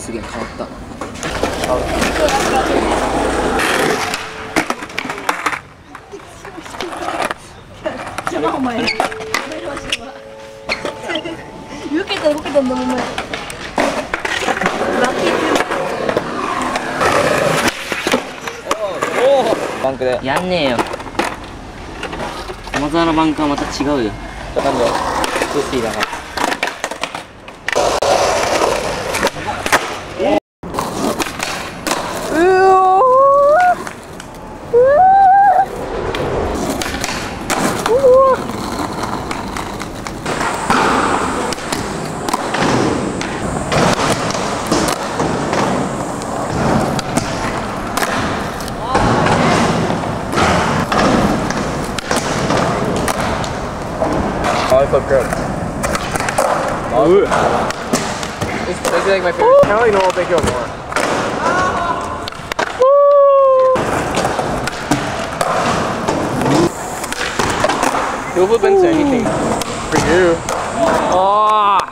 すげえ変わった。 お前受けたんだもんお前。 バンクでやんねえよ。駒沢のバンクはまた違うよ。 なんでルシーだから。Oh, I felt good. Oh, this is like my favorite. I like Noel Big Hill more. You'll flip into anything for you. Oh!